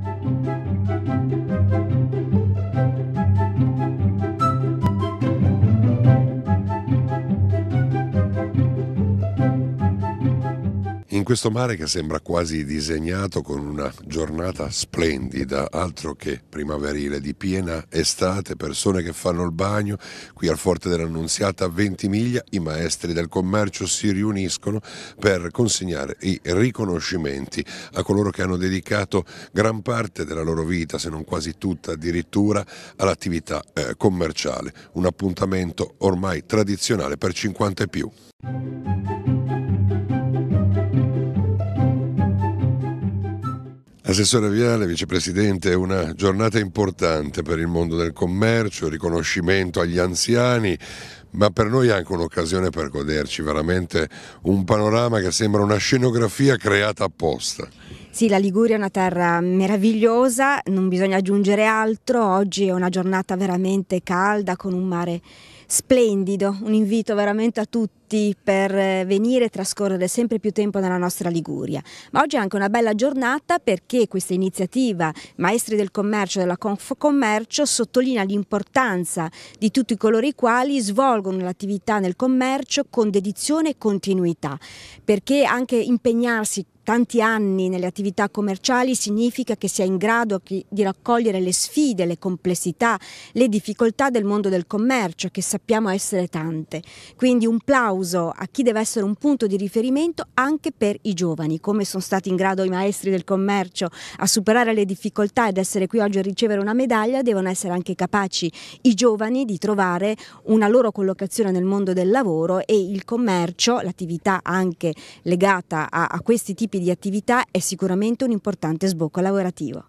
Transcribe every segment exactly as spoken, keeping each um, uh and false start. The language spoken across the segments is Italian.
In questo mare che sembra quasi disegnato con una giornata splendida, altro che primaverile, di piena estate, persone che fanno il bagno, qui al Forte dell'Annunziata a Ventimiglia i maestri del commercio si riuniscono per consegnare i riconoscimenti a coloro che hanno dedicato gran parte della loro vita, se non quasi tutta addirittura, all'attività eh, commerciale, un appuntamento ormai tradizionale per cinquanta e più. Assessore Viale, vicepresidente, è una giornata importante per il mondo del commercio, riconoscimento agli anziani, ma per noi è anche un'occasione per goderci veramente un panorama che sembra una scenografia creata apposta. Sì, la Liguria è una terra meravigliosa, non bisogna aggiungere altro, oggi è una giornata veramente calda con un mare splendido, un invito veramente a tutti per venire e trascorrere sempre più tempo nella nostra Liguria. Ma oggi è anche una bella giornata perché questa iniziativa Maestri del Commercio della Confcommercio sottolinea l'importanza di tutti coloro i quali svolgono l'attività nel commercio con dedizione e continuità, perché anche impegnarsi tanti anni nelle attività commerciali significa che si è in grado di raccogliere le sfide, le complessità, le difficoltà del mondo del commercio, che sappiamo essere tante. Quindi un plauso a chi deve essere un punto di riferimento anche per i giovani, come sono stati in grado i maestri del commercio a superare le difficoltà ed essere qui oggi a ricevere una medaglia, devono essere anche capaci i giovani di trovare una loro collocazione nel mondo del lavoro, e il commercio, l'attività anche legata a, a questi tipi di attività, è sicuramente un importante sbocco lavorativo.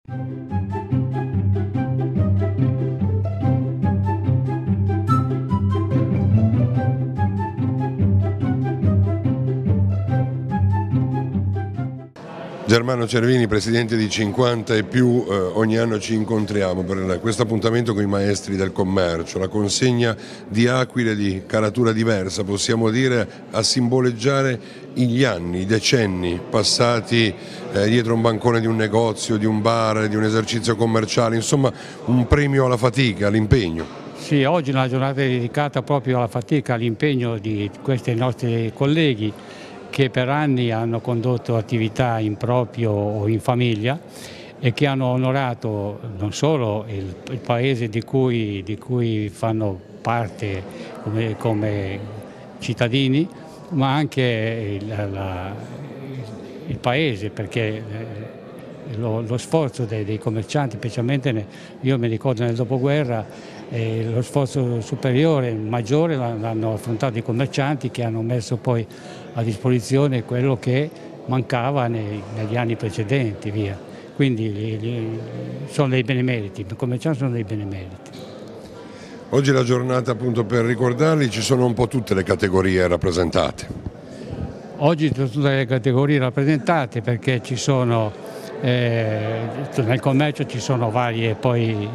Germano Cervini, presidente di cinquanta e più, eh, ogni anno ci incontriamo per questo appuntamento con i maestri del commercio, la consegna di aquile di caratura diversa, possiamo dire, a simboleggiare gli anni, i decenni passati eh, dietro un bancone di un negozio, di un bar, di un esercizio commerciale, insomma un premio alla fatica, all'impegno. Sì, oggi è una giornata dedicata proprio alla fatica, all'impegno di questi nostri colleghi che per anni hanno condotto attività in proprio o in famiglia e che hanno onorato non solo il, il paese di cui, di cui fanno parte come, come cittadini, ma anche il, la, il paese, perché lo, lo sforzo dei, dei commercianti, specialmente ne, io mi ricordo nel dopoguerra, eh, lo sforzo superiore, maggiore l'hanno affrontato i commercianti, che hanno messo poi a disposizione quello che mancava nei, negli anni precedenti, via. Quindi li, li, sono dei benemeriti, i commercianti sono dei benemeriti. Oggi è la giornata appunto per ricordarli, ci sono un po' tutte le categorie rappresentate. Oggi sono tutte le categorie rappresentate perché ci sono, eh, nel commercio ci sono varie, poi,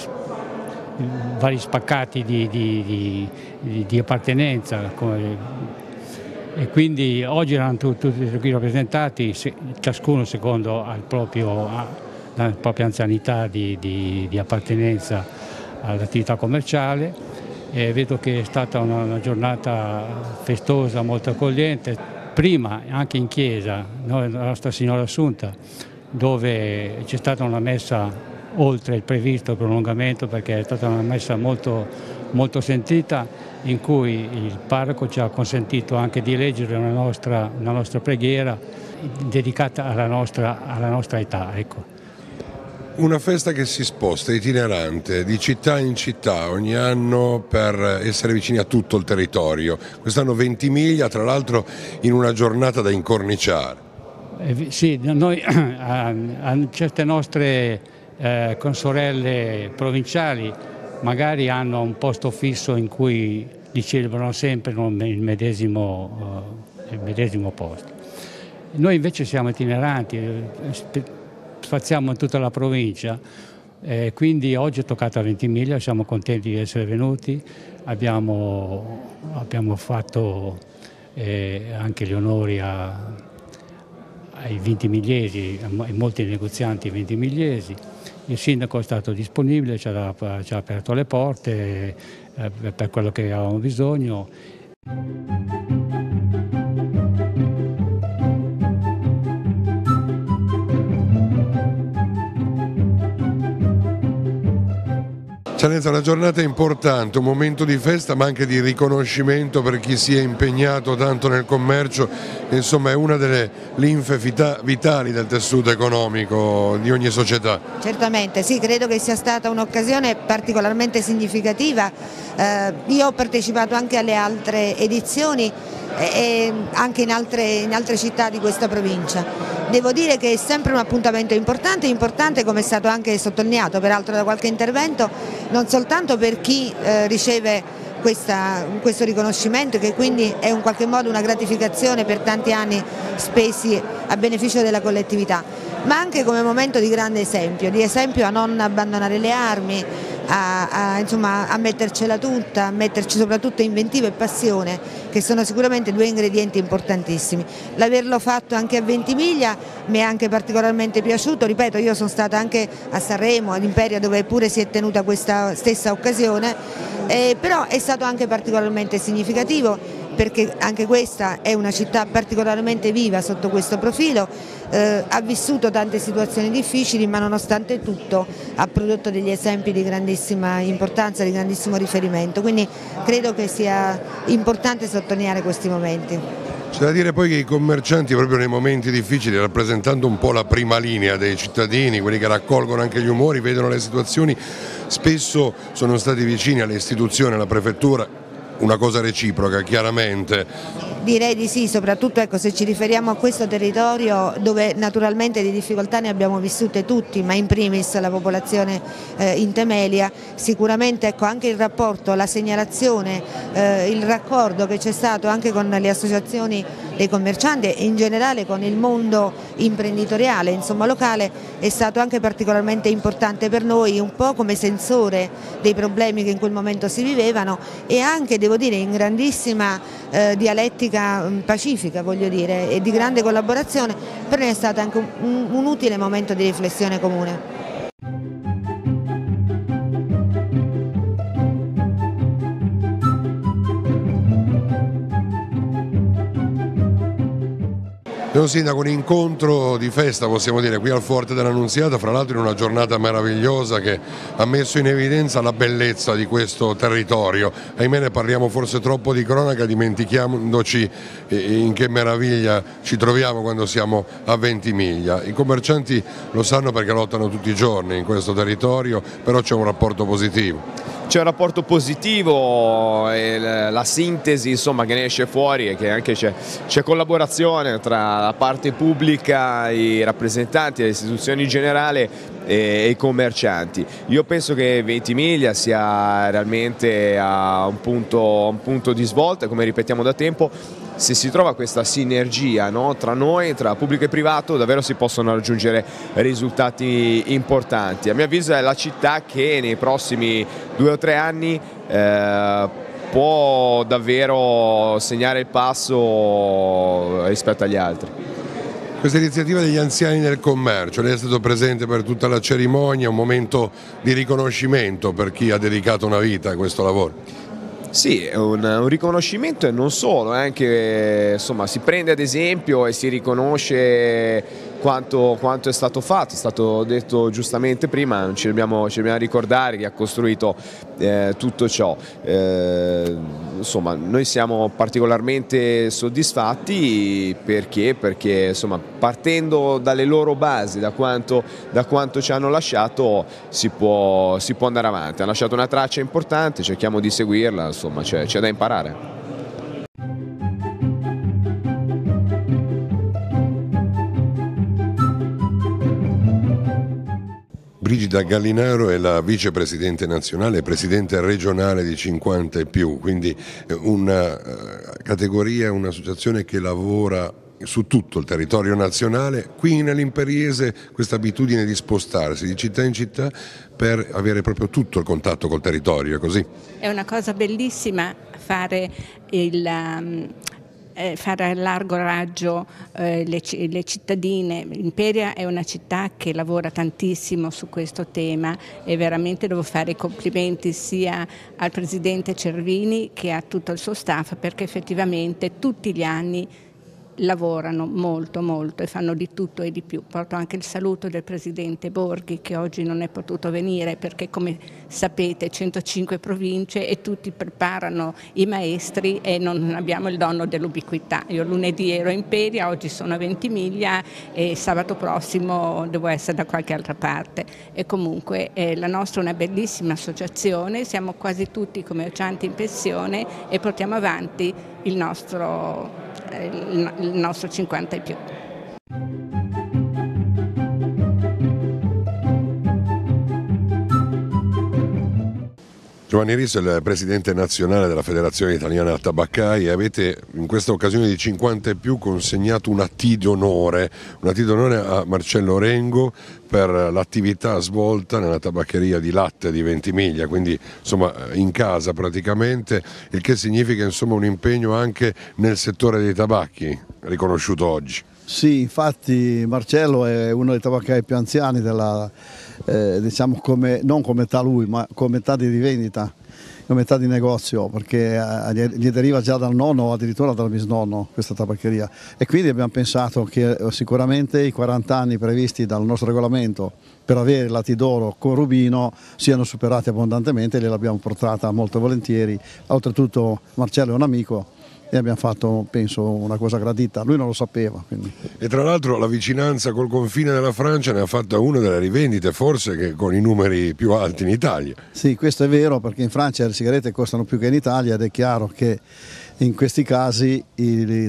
vari spaccati di, di, di, di appartenenza, come, e quindi oggi erano tutti, tutti qui rappresentati, ciascuno secondo il proprio, la propria anzianità di, di, di appartenenza all'attività commerciale. E vedo che è stata una, una giornata festosa, molto accogliente, prima anche in chiesa, noi, la Nostra Signora Assunta, dove c'è stata una messa oltre il previsto prolungamento, perché è stata una messa molto, molto sentita, in cui il parroco ci ha consentito anche di leggere una nostra, una nostra preghiera dedicata alla nostra, alla nostra età. Ecco. Una festa che si sposta, itinerante, di città in città, ogni anno, per essere vicini a tutto il territorio. Quest'anno Ventimiglia, tra l'altro in una giornata da incorniciare. Eh, sì, noi a, a certe nostre eh, consorelle provinciali magari hanno un posto fisso in cui li celebrano sempre il medesimo, uh, il medesimo posto. Noi invece siamo itineranti, spaziamo in tutta la provincia, eh, quindi oggi è toccato a Ventimiglia, siamo contenti di essere venuti, abbiamo, abbiamo fatto eh, anche gli onori a, ai ventimigliesi, ai molti negozianti ventimigliesi. Il sindaco è stato disponibile, ci ha, ci ha aperto le porte eh, per quello che avevamo bisogno. Cianezza, una giornata importante, un momento di festa ma anche di riconoscimento per chi si è impegnato tanto nel commercio, insomma è una delle linfe vitali del tessuto economico di ogni società. Certamente, sì, credo che sia stata un'occasione particolarmente significativa. Eh, io ho partecipato anche alle altre edizioni e anche in altre, in altre città di questa provincia. Devo dire che è sempre un appuntamento importante, importante come è stato anche sottolineato peraltro da qualche intervento, non soltanto per chi eh, riceve questa, questo riconoscimento, che quindi è in qualche modo una gratificazione per tanti anni spesi a beneficio della collettività, ma anche come momento di grande esempio, di esempio a non abbandonare le armi, a, a, insomma, a mettercela tutta, a metterci soprattutto inventiva e passione, che sono sicuramente due ingredienti importantissimi. L'averlo fatto anche a Ventimiglia mi è anche particolarmente piaciuto, ripeto, io sono stata anche a Sanremo, ad Imperia, dove pure si è tenuta questa stessa occasione, eh, però è stato anche particolarmente significativo, perché anche questa è una città particolarmente viva sotto questo profilo, eh, ha vissuto tante situazioni difficili ma nonostante tutto ha prodotto degli esempi di grandissima importanza, di grandissimo riferimento, quindi credo che sia importante sottolineare questi momenti. C'è da dire poi che i commercianti proprio nei momenti difficili, rappresentando un po' la prima linea dei cittadini, quelli che raccolgono anche gli umori, vedono le situazioni, spesso sono stati vicini alle istituzioni, alla prefettura, una cosa reciproca chiaramente. Direi di sì, soprattutto ecco, se ci riferiamo a questo territorio dove naturalmente di difficoltà ne abbiamo vissute tutti, ma in primis la popolazione eh, in Temelia, sicuramente ecco, anche il rapporto, la segnalazione, eh, il raccordo che c'è stato anche con le associazioni dei commercianti e in generale con il mondo imprenditoriale, insomma locale, è stato anche particolarmente importante per noi, un po' come sensore dei problemi che in quel momento si vivevano e anche, devo dire, in grandissima eh, dialettica pacifica, voglio dire, e di grande collaborazione. Per noi è stato anche un, un utile momento di riflessione comune. Signor Sindaco, un incontro di festa possiamo dire qui al Forte dell'Annunziata, fra l'altro in una giornata meravigliosa che ha messo in evidenza la bellezza di questo territorio. Ahimè ne parliamo forse troppo di cronaca, dimentichiamoci in che meraviglia ci troviamo quando siamo a Ventimiglia. I commercianti lo sanno perché lottano tutti i giorni in questo territorio, però c'è un rapporto positivo. C'è un rapporto positivo e la sintesi insomma, che ne esce fuori è che anche c'è collaborazione tra la parte pubblica, i rappresentanti delle istituzioni in generale e i commercianti. Io penso che Ventimiglia sia realmente a un punto, un punto di svolta, come ripetiamo da tempo. Se si trova questa sinergia, no, tra noi, tra pubblico e privato, davvero si possono raggiungere risultati importanti. A mio avviso è la città che nei prossimi due o tre anni eh, può davvero segnare il passo rispetto agli altri. Questa iniziativa degli anziani del commercio, lei è stato presente per tutta la cerimonia, un momento di riconoscimento per chi ha dedicato una vita a questo lavoro. Sì, è un, un riconoscimento e non solo, anche insomma, si prende ad esempio e si riconosce quanto, quanto è stato fatto, è stato detto giustamente prima, ci dobbiamo, ci dobbiamo ricordare chi ha costruito eh, tutto ciò. Eh, insomma, noi siamo particolarmente soddisfatti perché, perché insomma, partendo dalle loro basi, da quanto, da quanto ci hanno lasciato, si può, si può andare avanti. Hanno lasciato una traccia importante, cerchiamo di seguirla, insomma c'è da imparare. Brigida Gallinaro è la vicepresidente nazionale e presidente regionale di cinquanta e più, quindi una categoria, un'associazione che lavora su tutto il territorio nazionale. Qui nell'Imperiese questa abitudine di spostarsi di città in città per avere proprio tutto il contatto col territorio, è così? È una cosa bellissima fare il... Um... eh, fare a largo raggio eh, le, le cittadine. Imperia è una città che lavora tantissimo su questo tema e veramente devo fare i complimenti sia al Presidente Cervini che a tutto il suo staff, perché effettivamente tutti gli anni lavorano molto molto e fanno di tutto e di più. Porto anche il saluto del Presidente Borghi, che oggi non è potuto venire perché, come sapete, centocinque province e tutti preparano i maestri e non abbiamo il dono dell'ubiquità. Io lunedì ero in Imperia, oggi sono a Ventimiglia e sabato prossimo devo essere da qualche altra parte. E comunque eh, la nostra è una bellissima associazione, siamo quasi tutti commercianti in pensione e portiamo avanti il nostro il nostro cinquanta e più. Giovanni Risso è il presidente nazionale della Federazione Italiana Tabaccai e avete in questa occasione di cinquanta e più consegnato una T d'onore, una T d'onore a Marcello Rengo per l'attività svolta nella tabaccheria di latte di Ventimiglia, quindi insomma in casa praticamente, il che significa insomma un impegno anche nel settore dei tabacchi, riconosciuto oggi. Sì, infatti Marcello è uno dei tabaccai più anziani della, eh, diciamo come, non come età lui, ma come età di rivendita, come età di negozio, perché eh, gli deriva già dal nonno o addirittura dal bisnonno questa tabaccheria, e quindi abbiamo pensato che sicuramente i quaranta anni previsti dal nostro regolamento per avere la T d'oro con Rubino siano superati abbondantemente e gliel'abbiamo portata molto volentieri. Oltretutto Marcello è un amico e abbiamo fatto, penso, una cosa gradita, lui non lo sapeva. Quindi. E tra l'altro la vicinanza col confine della Francia ne ha fatta una delle rivendite forse che con i numeri più alti in Italia. Sì, questo è vero, perché in Francia le sigarette costano più che in Italia ed è chiaro che in questi casi i, i,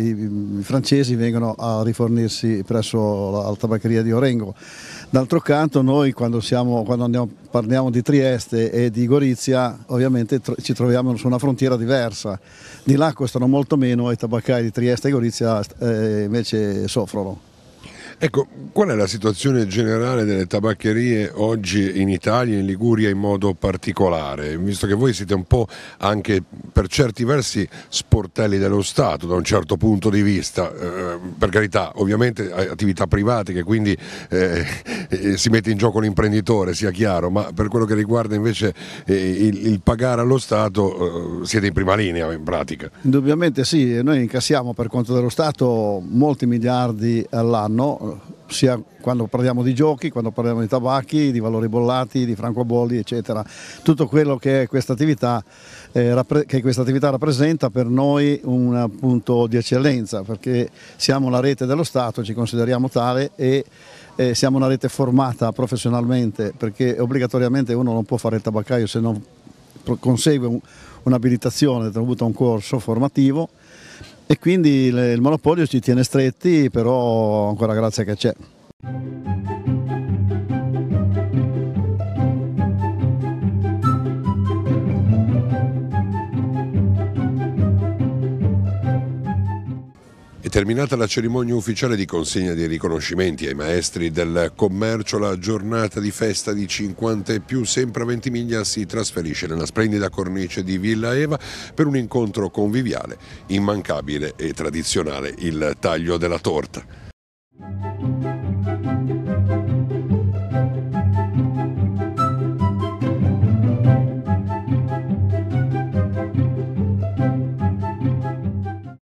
i francesi vengono a rifornirsi presso la, la tabaccheria di Orengo. D'altro canto noi quando, siamo, quando andiamo, parliamo di Trieste e di Gorizia ovviamente tro ci troviamo su una frontiera diversa, di là costano molto meno e i tabaccai di Trieste e Gorizia eh, invece soffrono. Ecco, qual è la situazione generale delle tabaccherie oggi in Italia e in Liguria in modo particolare? Visto che voi siete un po' anche per certi versi sportelli dello Stato da un certo punto di vista, eh, per carità, ovviamente attività private che quindi eh, eh, si mette in gioco l'imprenditore, sia chiaro, ma per quello che riguarda invece eh, il, il pagare allo Stato eh, siete in prima linea in pratica. Indubbiamente sì, noi incassiamo per conto dello Stato molti miliardi all'anno, sia quando parliamo di giochi, quando parliamo di tabacchi, di valori bollati, di francobolli, eccetera. Tutto quello che questa attività, eh, che questa attività rappresenta per noi un punto di eccellenza, perché siamo la rete dello Stato, ci consideriamo tale e eh, siamo una rete formata professionalmente, perché obbligatoriamente uno non può fare il tabaccaio se non consegue un, un'abilitazione dovuta a un corso formativo. E quindi il monopolio ci tiene stretti, però ancora grazie che c'è. È terminata la cerimonia ufficiale di consegna dei riconoscimenti ai maestri del commercio. La giornata di festa di cinquanta e più sempre a Ventimiglia si trasferisce nella splendida cornice di Villa Eva per un incontro conviviale, immancabile e tradizionale il taglio della torta.